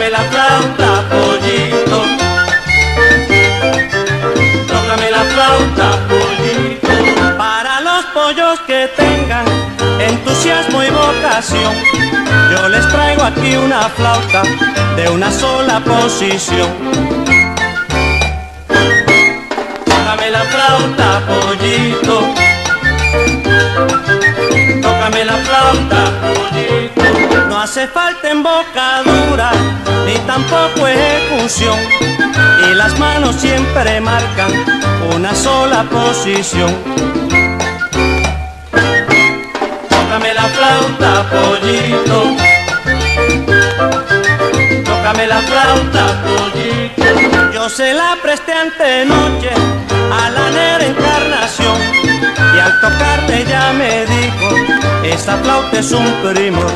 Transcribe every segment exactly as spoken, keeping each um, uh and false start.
Tócame la flauta, pollito. Tócame la flauta, pollito. Para los pollos que tengan entusiasmo y vocación, yo les traigo aquí una flauta de una sola posición. Tócame la flauta, pollito. Tócame la flauta, pollito. No hace falta embocadura ni tampoco ejecución, y las manos siempre marcan una sola posición. Tócame la flauta, pollito. Tócame la flauta, pollito. Yo se la presté antenoche a la negra Encarnación, y al tocarle ella me dijo: esta flauta es un primor.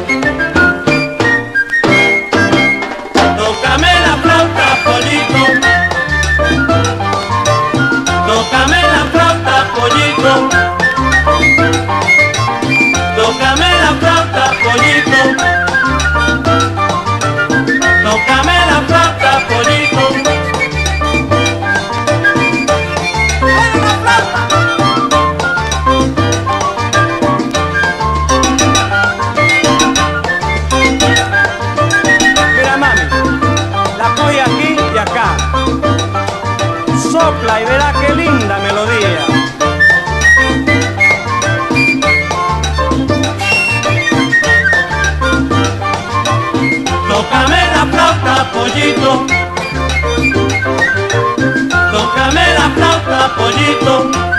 Tócame la flauta, pollito. Tócame la flauta, pollito. Tócame la flauta, pollito. Tócame la flauta, pollito. Mira, mami, la coge aquí y acá. Sopla y verá qué linda melodía. Tócame la flauta, pollito. Tócame la flauta, pollito.